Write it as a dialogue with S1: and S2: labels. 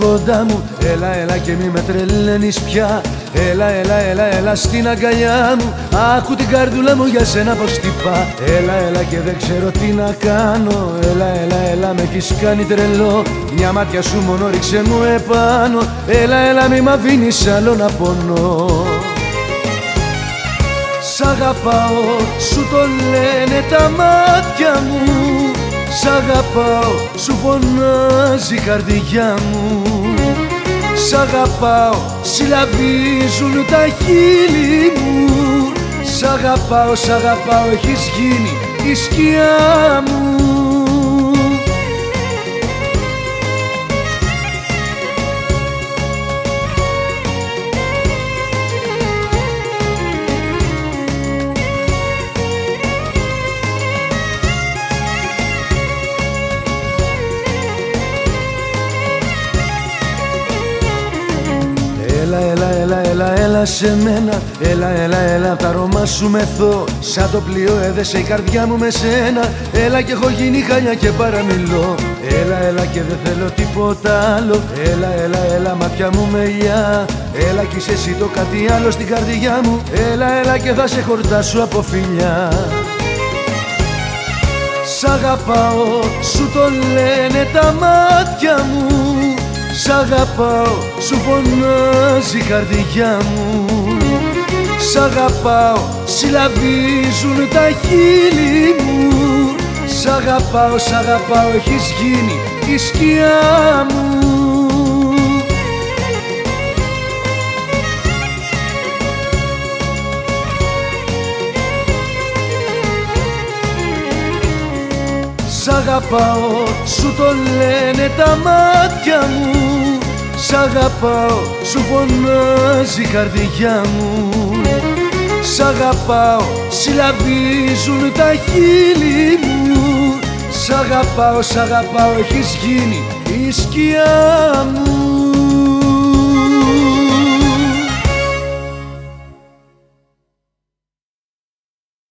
S1: κοντά μου. Έλα, έλα και μη με τρελαίνεις πια. Έλα, έλα, έλα, έλα στην αγκαλιά μου. Άκου την καρδούλα μου για σένα πως χτυπά. Έλα, έλα και δεν ξέρω τι να κάνω. Έλα, έλα, έλα με έχεις κάνει τρελό. Μια μάτια σου μόνο ρίξε μου επάνω. Έλα, έλα μη μ' αφήνεις άλλο να πονώ. Σ' αγαπάω, σου το λένε τα μάτια μου. Σ' αγαπάω, σου φωνάζει η καρδιά μου. Σ' αγαπάω, συλλαβίζουν τα χείλη μου. Σ' αγαπάω, έχεις γίνει η σκιά μου. Έλα, έλα, έλα, έλα, έλα σε μένα. Έλα, έλα, έλα, τα αρώμα σου μεθώ. Σαν το πλοίο έδεσε η καρδιά μου με σένα. Έλα και έχω γίνει χάλια και παραμιλώ. Έλα, έλα και δεν θέλω τίποτα άλλο. Έλα, έλα, έλα, μάτια μου μελιά. Έλα κι είσαι εσύ το κάτι άλλο στην καρδιά μου. Έλα, έλα και θα σε χορτάσω από φιλιά. Σ' αγαπάω, σου το λένε τα μάτια μου. Σ' αγαπάω, σου φωνάζει η καρδιά μου. Σ' αγαπάω, συλλαβίζουν τα χείλη μου. Σ' αγαπάω, έχεις γίνει η σκιά μου. Σ' αγαπάω, σου το λένε τα μάτια μου. Σ' αγαπάω, σου φωνάζει η καρδιά μου. Σ' αγαπάω, συλλαβίζουν τα χείλη μου. Σ' αγαπάω, έχεις γίνει η σκιά μου.